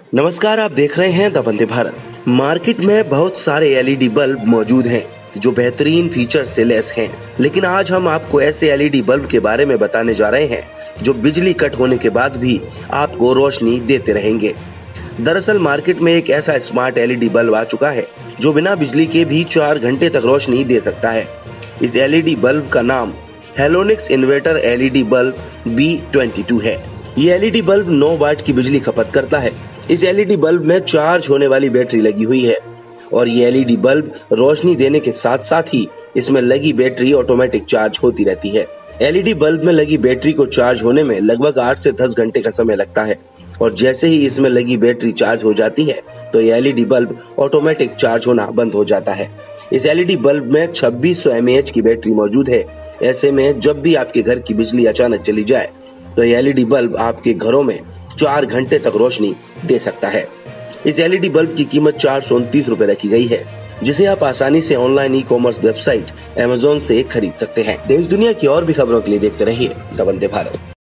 नमस्कार, आप देख रहे हैं द वंदे भारत। मार्केट में बहुत सारे एलईडी बल्ब मौजूद हैं जो बेहतरीन फीचर से लैस हैं, लेकिन आज हम आपको ऐसे एलईडी बल्ब के बारे में बताने जा रहे हैं जो बिजली कट होने के बाद भी आपको रोशनी देते रहेंगे। दरअसल मार्केट में एक ऐसा स्मार्ट एलईडी बल्ब आ चुका है जो बिना बिजली के भी 4 घंटे तक रोशनी दे सकता है। इस एलईडी बल्ब का नाम Halonix inverter LED bulb B22 है। ये एलईडी बल्ब 9 वाट की बिजली खपत करता है। इस एलईडी बल्ब में चार्ज होने वाली बैटरी लगी हुई है और ये एलईडी बल्ब रोशनी देने के साथ साथ ही इसमें लगी बैटरी ऑटोमेटिक चार्ज होती रहती है। एलईडी बल्ब में लगी बैटरी को चार्ज होने में लगभग 8 से 10 घंटे का समय लगता है और जैसे ही इसमें लगी बैटरी चार्ज हो जाती है तो ये एलईडी बल्ब ऑटोमेटिक चार्ज होना बंद हो जाता है। इस एलईडी बल्ब में 2600 mAh की बैटरी मौजूद है। ऐसे में जब भी आपके घर की बिजली अचानक चली जाए तो ये एलईडी बल्ब आपके घरों में 4 घंटे तक रोशनी दे सकता है। इस एलईडी बल्ब की कीमत 429 रुपए रखी गई है, जिसे आप आसानी से ऑनलाइन ई-कॉमर्स वेबसाइट Amazon से खरीद सकते हैं। देश दुनिया की और भी खबरों के लिए देखते रहिए द वंदे भारत।